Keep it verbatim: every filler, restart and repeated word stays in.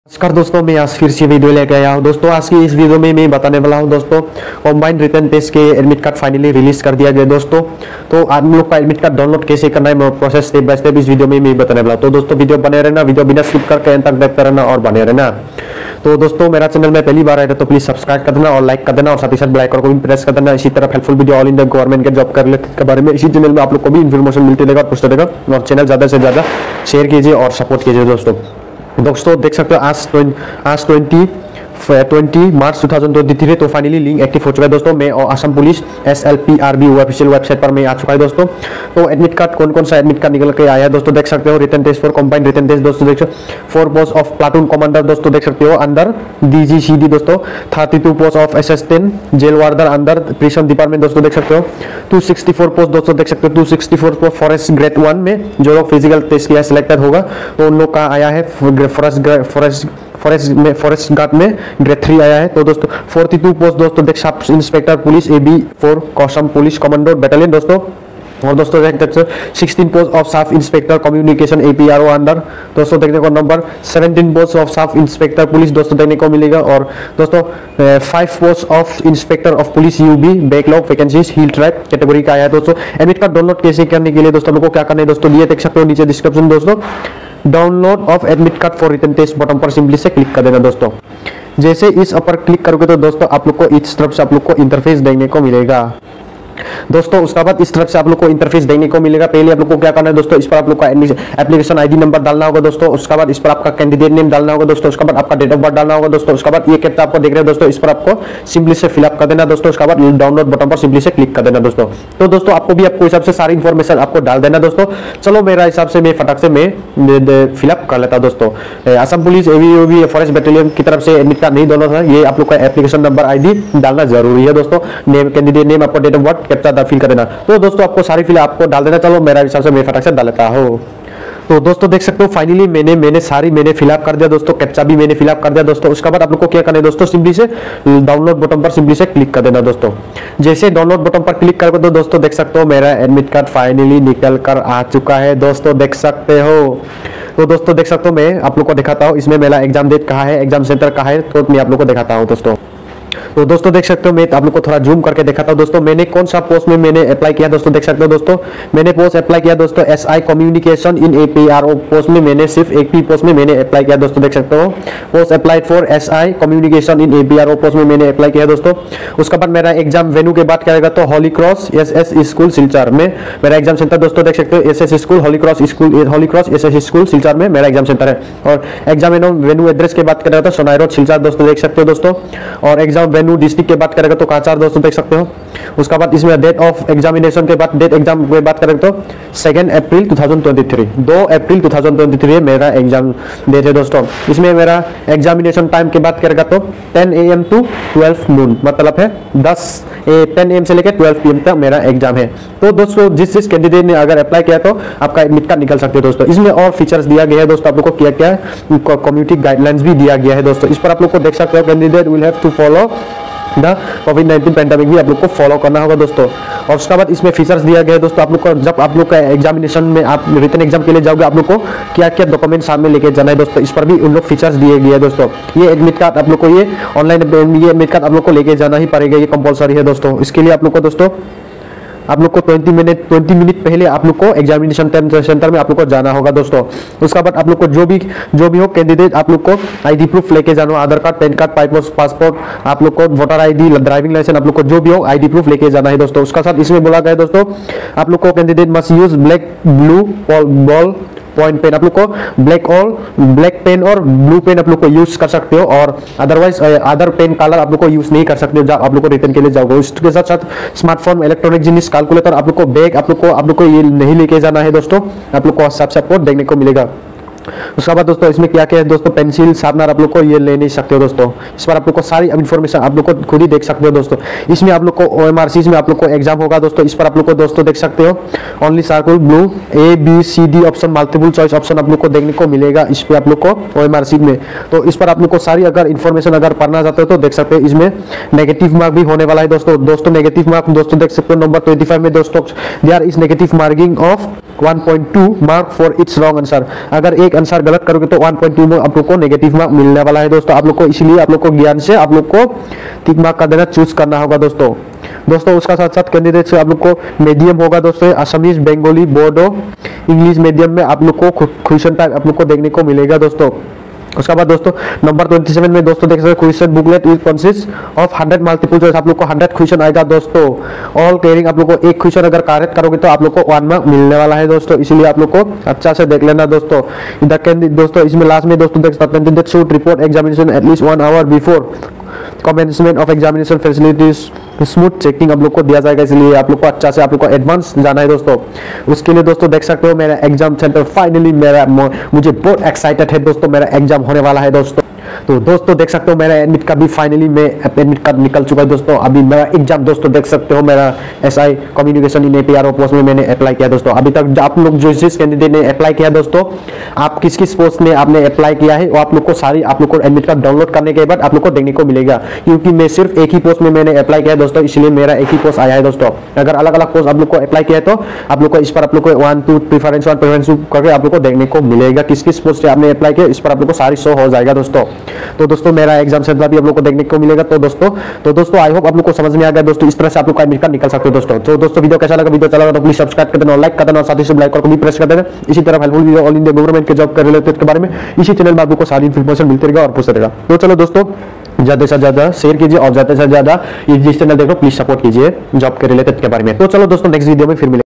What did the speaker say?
नमस्कार दोस्तों, मैं आज फिर से वीडियो लेके आया हूँ। दोस्तों आज की इस वीडियो में मैं बताने वाला हूँ दोस्तों, कॉम्बाइंड रिटन टेस्ट के एडमिट कार्ड फाइनली रिलीज कर दिया गया दोस्तों। तो आप लोग का एडमिट कार्ड डाउनलोड कैसे करना है, प्रोसेस स्टेप बाय स्टेप इस वीडियो में मैं बताने वाला हूँ। तो दोस्तों वीडियो बने रहना, वीडियो बिना स्किप करके एंड तक देखते रहना और बने रहना। तो दोस्तों मेरा चैनल में पहली बार आया तो प्लीज सब्सक्राइब कर देना और लाइक कर देना और साथ ही साथ बेल आइकन को भी प्रेस कर देना। इसी तरह helpful video all India government के जॉब कर के बारे में इसी चैनल में आप लोग को भी इन्फॉर्मेशन मिलती रहेगा, पूछते रहेगा। और चैनल ज्यादा से ज्यादा शेयर कीजिए और सपोर्ट कीजिए दोस्तों। दोस्तों देख सकते हो आज आज ट्वेंटी ट्वेंटी मार्च दो हज़ार तेईस तो फाइनली लिंक एक्टिव हो चुका है दोस्तों। मैं और Assam police S L P R B official website पर मैं आ चुका है दोस्तों। तो एडमिट कार्ड कौन कौन सा एडमिट कार्ड निकल के आया है दोस्तों, देख सकते हो। Written test for combined written test दोस्तों देख सकते हो। Four post of platoon commander दोस्तों देख सकते हो अंदर डी जी सी डी दोस्तों। Thirty two post of S S ten jail warder अंदर प्रिजन डिपार्टमेंट दोस्तों देख सकते हो। टू सिक्सटी फोर पोस्ट दोस्तों देख सकते हो। Two sixty four post forest grade one में जो लोग फिजिकल टेस्ट किया सिलेक्टेड होगा तो उन लोग का आया है फॉरेस्ट फॉरेस्ट फॉरेस्ट में फॉरेस्ट गार्ड में ग्रेड थ्री आया है। तो दोस्तों फोर्टी टू पोस्ट दोस्तों देख sub inspector police A B four कॉसम police commando battalion दोस्तों। और दोस्तों देख सकते हो सिक्सटीन पोस्ट ऑफ साफ इंस्पेक्टर कम्युनिकेशन ए पी आर ओ अंदर दोस्तों देखने को नंबर। सेवनटीन पोस्ट ऑफ साफ इंस्पेक्टर पुलिस दोस्तों देखने को मिलेगा। और दोस्तों five post of inspector of police you B backlog vacancies hill trap category का आया है दोस्तों। एडमिट कार्ड डाउनलोड कैसे करने के लिए दोस्तों लोगों को क्या करना है दोस्तों, ये देख सकते हो नीचे डिस्क्रिप्शन दोस्तों। Download of admit card for written test button पर सिंपली से क्लिक कर देना दोस्तों। जैसे इस पर क्लिक करोगे तो दोस्तों आप लोग को इस तरफ से आप लोग को इंटरफेस देखने को मिलेगा दोस्तों। उसके बाद इस तरफ से आप लोग को इंटरफेस देखने को मिलेगा। पहले आप लोग को क्या करना है दोस्तों, इस पर आप लोग का एप्लीकेशन आईडी नंबर डालना होगा दोस्तों। उसके बाद इस पर आपका कैंडिडेट नेम डालना होगा दोस्तों। उसके बाद आपका डेट ऑफ बर्थ डालना होगा दोस्तों। उसके बाद ये कैप्चा आपको देख रहे हैं दोस्तों, इस पर आपको सिंपली से फिलअप कर देना दोस्तों। उसके बाद डाउनलोड बटन पर सिंपली से क्लिक कर देना दोस्तों। तो दोस्तों आपको भी आपको हिसाब से सारी इन्फॉर्मेशन आपको डाल देना दोस्तों। चलो मेरा हिसाब से मैं फटाक से मैं फिलअप कर लेता दोस्तों। असम पुलिस एवी फॉरेस्ट बटालियन की तरफ से एडमिट कार्ड नहीं डाउनलोड है, ये आप लोग का एप्लीकेशन नंबर आईडी डालना जरूरी है दोस्तों। नेम कैंडिडेट नेम आपको date of birth captcha fill कर देना। तो दोस्तों आपको सारी फिल आपको डाल देना। चलो मेरा हिसाब से मैं फटाक से डाल लेता हूँ। तो दोस्तों देख सकते हो फाइनली मैंने मैंने सारी मैंने फिलअप कर दिया दोस्तों। कैप्चा भी मैंने फिलअप कर दिया दोस्तों। उसके बाद आप लोग को क्या करना है दोस्तों, सिंपली से डाउनलोड बटन पर सिंपली से क्लिक कर देना दोस्तों। जैसे डाउनलोड बटन पर क्लिक करोगे तो दोस्तों देख सकते हो मेरा एडमिट कार्ड फाइनली निकल कर आ चुका है दोस्तों, देख सकते हो। तो दोस्तों देख सकते हो मैं आप लोग को दिखाता हूँ, इसमें मेरा एग्जाम डेट कहाँ है, एग्जाम सेंटर कहाँ है, तो मैं आप लोग को दिखाता हूँ दोस्तों। तो दोस्तों देख सकते हो मैं आप लोग को थोड़ा जूम करके दिखाता हूं दोस्तों, मैंने कौन सा पोस्ट में मैंने अप्लाई किया दोस्तों। देख सकते हो दोस्तों मैंने पोस्ट अप्लाई किया दोस्तों S I communication in A P R O post में मैंने सिर्फ एक ही पोस्ट में मैंने अप्लाई किया दोस्तों। देख सकते हो post applied for S I communication in A P R O post में मैंने अप्लाई किया दोस्तों। उसके बाद मेरा एग्जाम वेन्यू के बात करेगा तो Holy Cross S S school Silchar में मेरा एग्जाम सेंटर दोस्तों। देख सकते हो S S school Holy Cross school Holy Cross S S school Silchar में मेरा एग्जाम सेंटर है। और एग्जाम वेन्यू एड्रेस के बात करेगा तो सोनाई रोड सिलचर दोस्तों देख सकते हो दोस्तों। और एग्जाम वेन्यू डिस्ट्रिक्ट के बात करेगा तो काचार दोस्तों देख सकते हो। उसके बाद इसमें डेट ऑफ एग्जामिनेशन के बाद डेट एग्जाम की बात करें तो सेकेंड अप्रैल दो हज़ार तेईस दो अप्रैल दो हज़ार तेईस मेरा एग्जाम डेट है दोस्तों। इसमें मेरा एग्जामिनेशन टाइम की बात करेगा तो ten A M to twelve noon मतलब है दस टेन ए एम से लेकर ट्वेल्व पी एम तक मेरा एग्जाम है। तो दोस्तों जिस जिस कैंडिडेट ने अगर अप्लाई किया तो आपका एडमिट कार्ड निकल सकते हो दोस्तों। इसमें और फीचर्स दिया गया है दोस्तों, आप लोग को क्या क्या कम्युनिटी गाइडलाइंस भी दिया गया है दोस्तों। इस पर आप लोग को देख सकते हो candidate will have to follow the COVID nineteen pandemic भी आप लोग को फॉलो करना होगा दोस्तों। और उसके बाद इसमें फीचर्स दिया गया है दोस्तों, आप लोग को जब आप लोग का एग्जामिनेशन में आप रिटन एग्जाम के लिए जाओगे आप लोग को क्या क्या डॉक्यूमेंट सामने लेके जाना है दोस्तों, इस पर भी उन लोग फीचर्स दिए गए हैं दोस्तों। ये एडमिट कार्ड आप लोग को ये ऑनलाइन ये एडमिट कार्ड आप लोग को लेके जाना ही पड़ेगा, ये कंपलसरी है दोस्तों। इसके लिए आप लोग को दोस्तों आप लोग को ट्वेंटी मिनट ट्वेंटी मिनट पहले आप लोग को एग्जामिनेशन सेंटर में आप लोग को जाना होगा दोस्तों। उसके बाद आप लोग को जो भी जो भी हो कैंडिडेट आप लोग को आईडी प्रूफ लेके जाना, Aadhaar card PAN card passport आप लोग को वोटर आईडी ड्राइविंग लाइसेंस आप लोग को जो भी हो आईडी प्रूफ लेके जाना है दोस्तों। उसका साथ इसमें बोला गया दोस्तों आप लोग को candidate must use black blue ball point pen, आप लोग को ब्लैक और ब्लैक पेन और ब्लू पेन आप लोग को यूज कर सकते हो। और अदरवाइज अदर पेन कलर आप लोग को यूज नहीं कर सकते हो जब आप लोग को रिटर्न के लिए जाओगे। उसके साथ साथ स्मार्टफोन इलेक्ट्रॉनिक जिनिस कैलकुलेटर आप लोग को बैग आप लोग को आप लोग को ये नहीं लेके जाना है दोस्तों, आप लोग को हिसाब से आपको देखने को मिलेगा। उसके बाद दोस्तों इसमें क्या क्या है दोस्तों, पेंसिल शार्पनर आप लोग को ये ले नहीं सकते हो दोस्तों। इस पर आप लोग को सारी इन्फॉर्मेशन आप लोग को खुद ही देख सकते हो दोस्तों। इसमें आप लोग को ओएमआरसी में आप लोग को एग्जाम होगा दोस्तों, इस पर आप लोग को दोस्तों देख सकते हो only circle blue A B C D option multiple choice option आप लोग को देखने को मिलेगा इस पे आप लोग को ओएमआरसी में। तो इस पर आप लोग को सारी अगर इन्फॉर्मेशन अगर पढ़ना चाहते हो तो देख सकते हो। इसमें नेगेटिव मार्क भी होने वाला है दोस्तों। दोस्तों नेगेटिव मार्क दोस्तों देख सकते हो नंबर ट्वेंटी फाइव में दोस्तों there is negative marking of one point two mark for its wrong answer. अगर एक आंसर गलत करोगे तो वन पॉइंट टू में आप लोग को नेगेटिव मार्क मिलने वाला है दोस्तों आप लोग को, इसलिए आप लोग को ज्ञान से आप लोग को ठीक मार्क का देना चूज करना होगा दोस्तों। दोस्तों उसका साथ साथ कैंडिडेट से आप लोग को मीडियम होगा दोस्तों, असमीज, बंगाली, बोडो, इंग्लिश मीडियम में आप लोग को क्वेश्चन टाइप आप लोग को देखने को मिलेगा दोस्तों। उसके बाद दोस्तों नंबर सत्ताईस में दोस्तों देख सकते question booklet with consist of hundred multiple choice, आप लोग को हंड्रेड क्वेश्चन आएगा दोस्तों। ऑल क्लियरिंग आप लोग को एक क्वेश्चन अगर करेक्ट करोगे तो आप लोग को वन मार्क मिलने वाला है दोस्तों, इसीलिए आप लोग को अच्छा से देख लेना दोस्तों। दोस्तों इसमें लास्ट में दोस्तों देख सकते हैं should report examination at least one hour before commencement of examination facilities smooth checking आप लोग को दिया जाएगा, इसलिए आप लोग को अच्छा से आप लोग को एडवांस जाना है दोस्तों। उसके लिए दोस्तों देख सकते हो मेरा एग्जाम सेंटर फाइनली मेरा मुझे बहुत एक्साइटेड है दोस्तों, मेरा एग्जाम होने वाला है दोस्तों। तो दोस्तों देख सकते हो मेरा एडमिट कार्ड भी फाइनली में एडमिट कार्ड निकल चुका है दोस्तों। अभी मेरा एग्जाम दोस्तों देख सकते हो मेरा SI communication in APRO post में मैंने अप्लाई किया दोस्तों। अभी तक आप लोग जो जिस कैंडिडेट ने अप्लाई किया दोस्तों, आप किस किस पोस्ट में आपने अप्लाई किया है वो आप लोग को सारी आप लोग को एडमिट कार्ड डाउनलोड करने के बाद आप लोग को देखने को मिलेगा, क्योंकि मैं सिर्फ एक ही पोस्ट में मैंने अप्लाई किया है दोस्तों, इसलिए मेरा एक ही पोस्ट आया है दोस्तों। अगर अलग अलग पोस्ट आप लोग को अप्लाई किया है तो आप लोग को इस पर आप लोग को one two preference one preference two करके आप लोग को देखने को मिलेगा किस किस पोस्ट से आपने अप्लाई किया, इस पर आप लोग को सारी शो हो जाएगा दोस्तों। तो दोस्तों मेरा एग्जाम सेंटर भी आप लोग को देखने को मिलेगा। तो दोस्तों तो दोस्तों आई होप आप लोग को समझ में आ गया दोस्तों, इस तरह से आप लोग का एडमिट कार्ड निकल सकते हो दोस्तों। तो दोस्तों वीडियो कैसा लगा, वीडियो चला लगा तो प्लीज सब्सक्राइब कर देना, लाइक कर देना और साथ ही साथ लाइक को भी प्रेस कर देना। इसी तरह helpful video all India government के जॉब के रिलेटेड के बारे में इसी चैनल में आप लोग को सारी इन्फॉर्मेशन मिलती रहेगा और पूछते रहेगा। तो चलो दोस्तों ज्यादा से ज्यादा शेयर कीजिए और ज्यादा से ज्यादा जिस चैनल देखो प्लीज सपोर्ट कीजिए जॉब के रिलेटेड के बारे में। तो चलो दोस्तों नेक्स्ट वीडियो में फिर मिलेंगे।